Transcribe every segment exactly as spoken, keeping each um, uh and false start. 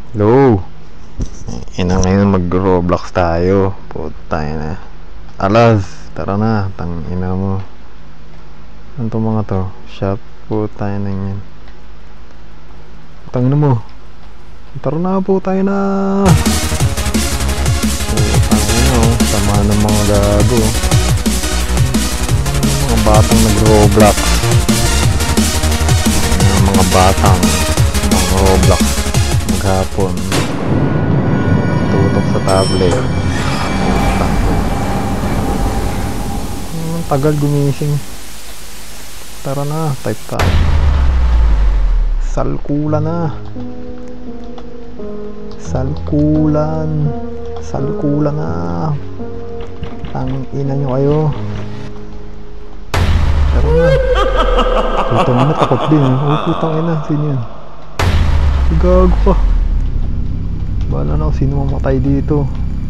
Hello. Ina ngayon mag-Roblox tayo. Puta na. Alas, tara na. Tang ina mo. Ano to mga to? Shop. Puta na yan. Tang ina mo. Tara na, puta na. Putang ina oh. Sama ng mga gago. Mga batang nag-Roblox. Mga batang mag-Roblox maghapon. Tutok sa tablet. Ang tagal gumising. Tara na, type tayo. Salkulan na. Salkulan. Salkulan na. Tang ina nyo kayo. Tara na. Putang ina, takot din. Oh, putang ina, sino yun? Gago pa. Bahala na ako sino mamatay dito.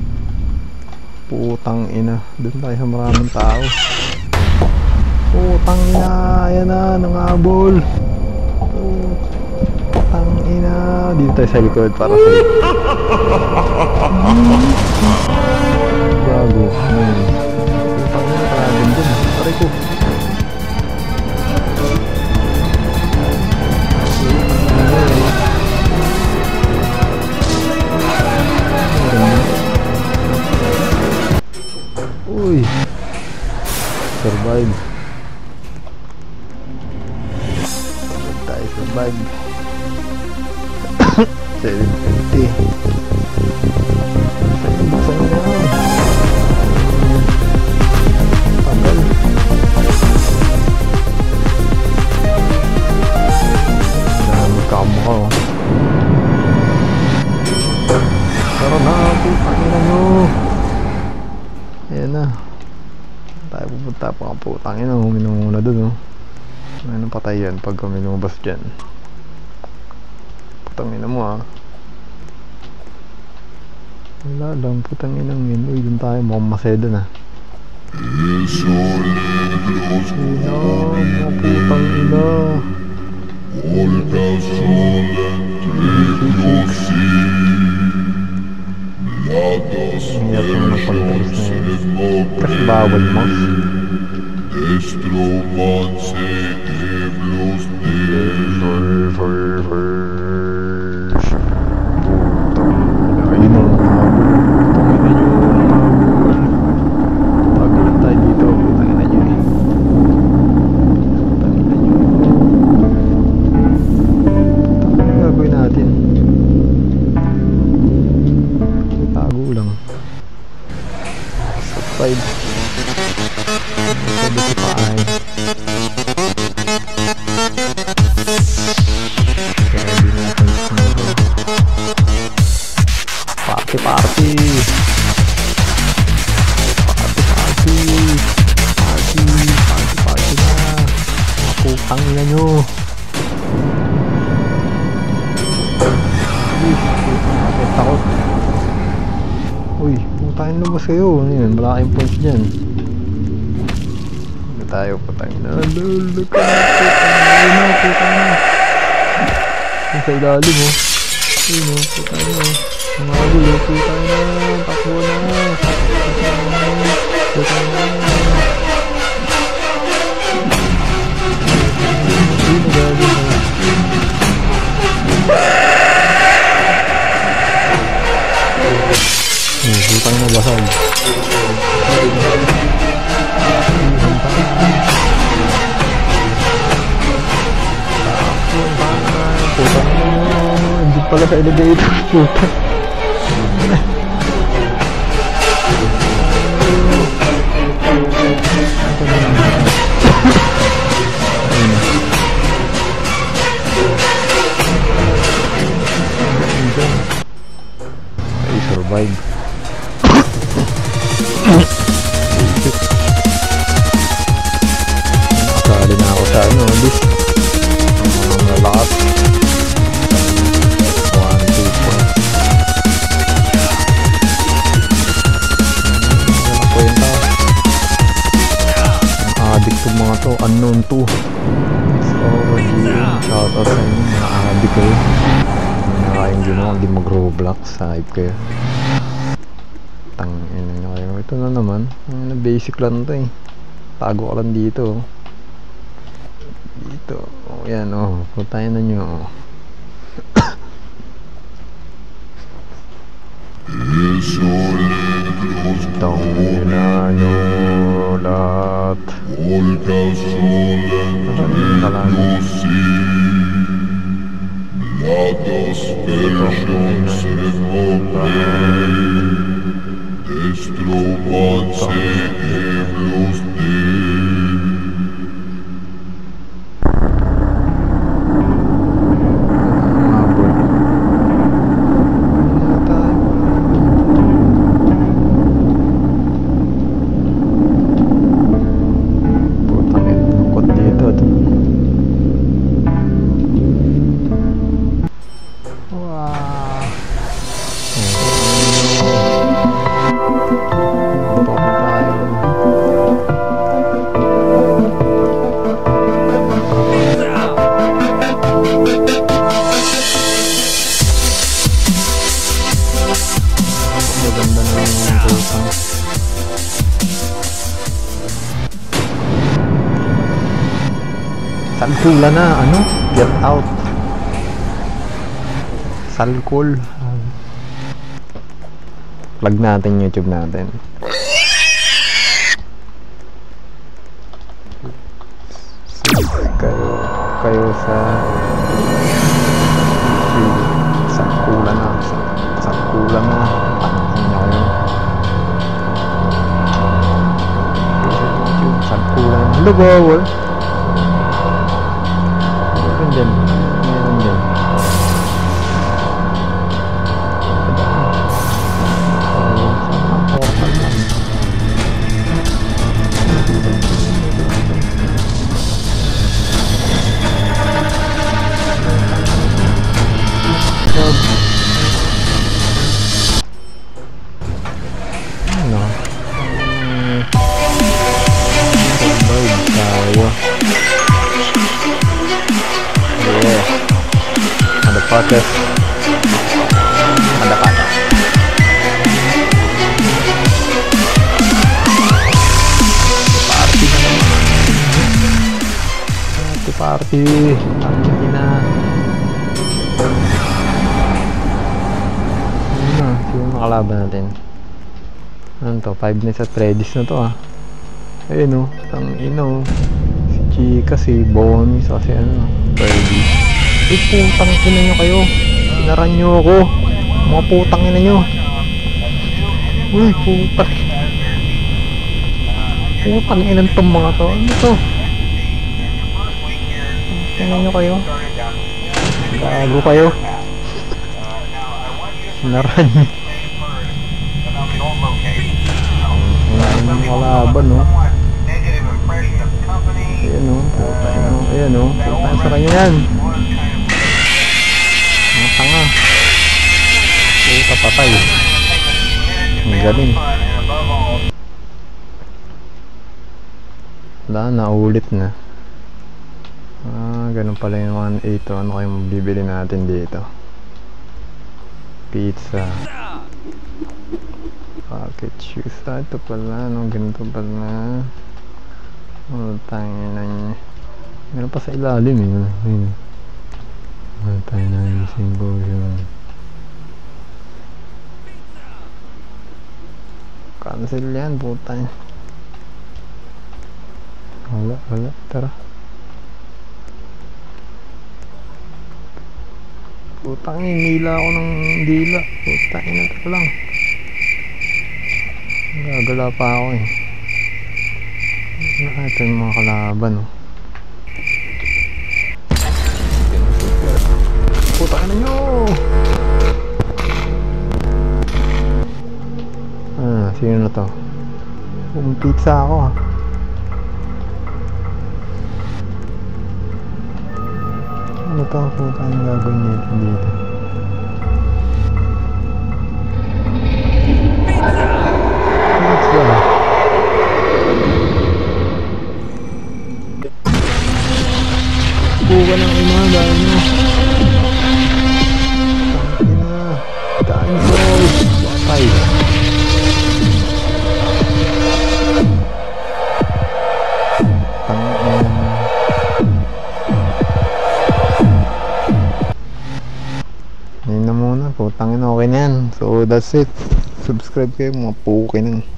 Putang ina. Doon tayo sa maraming tao. Putang ina. Ayan na, nangabol. Putang ina. Dito tayo sa likod para safe. Gago. Hmm. Putang ina, karagin dun. Pare ko. Uy, survive. Tayo survive. seven fifty. Buksan mo na. Tagal. Dami kamukha oh. Tara na, putangin na nyo. Ayan na. Tayo pupunta pa ang putangin na. Huminong muna dun oh. Ano patay yan pag kami lumabas dyan. Putangin na mo ah. Wala lang putangin ang yun. Uy dun tayo mukhang maseda na. Ina mga putang ina. Ingat yung napag-post na yun. Kasi bawal mo. Ayun na mga tangin na nyo. Tagulan tayo dito. Tangin na nyo eh. Tangin na nyo. Tangin na gagawin natin. Tago lang. Subscribe. Sabi si Paay. Kaya hindi natin sumuro. Party party. Party party. Party party party na. Mga putang ina nyo. Uy, putang takot. Uy, putangin lumabas kayo. Ano yun? Malaking points dyan. Hindi tayo putangin na. Lalo ka na. Putangin na. Putangin na. Yung sa ilalim oh. Ayun oh. Putangin na. Umagulo. Putangin na. Takbo na. Putangin na. Putangin na. Ayun na gagawin na. Hmm, butang na basag. Putang na. Hindi pala sa elevator. Putang. Ay, survive. Nakasali na ako sa ano list. Ang mga lakas one, two, four. Ang kwenta. Ang addict to mga to. Unknown to. So, shout out sa inyo mga addict kayo. Hindi na kayong ginawa. di mag-Roblox, hype kayo. Tangina nyo kayo. Ito na naman. Ano, basic lang to eh. Tago ka lang dito. Dito. O yan o. Oh. Puntayin na nyo o. Oh. Tangina nyo lahat. Ladas versus remover, destrobance evlos de. Salkula na, ano? Get out. Salkul. Plug natin YouTube natin. Kayo, kayo sa Salkula na. Salkula na. Panahin nyo kayo. Salkula na. Hello, bawal. Meron din. Meron din. Ano? Survive tayo. Yeah. Motherfucker. Motherfucker. Party na naman. Party party. Party na. Ano na? Sino makalaban natin? Ano to? five minutes at Redis na to ah. Ayun o. Tang ino. Si Chika, si Bonnie, kasi ano. Redis. Eh, putang ina nyo kayo. Sinaran nyo ako. Mga putang ina nyo. Uy, putang. Putang ina itong mga to. Ano to? Tingnan nyo kayo. Gago kayo. Sinaran nyo. Wala nang kalaban, no? Ayan, no? Putang ina. Ayan, no? Putang sa kanya yan. Mga tanga. Puta, patay. Ang galing. Wala, naulit na. Ah, ganun pala yung one eight. Ano kayo mabibili natin dito? Pizza. Pocket shoes. Ah, ito pala. Ano, ganito pala. Oh, tangin na niya. Meron pa sa ilalim eh. Ayun. Oh, tangin na yung symposium. Cancel yan, putang. Wala, wala. Tara. Putang, hinila ako ng dila. Putang, ina lang. Gagala pa ako eh. Ah, ito yung mga kalaban oh. Putang na nyo! Ah, sino na to? Kung pizza ako ah. Ano to? Putang na gagawin nito dito. Pizza! Buka ng ina, dahil nyo. Tangina. muna. Putang ina, okay na yan. So that's it. Subscribe kayo mga puki nang.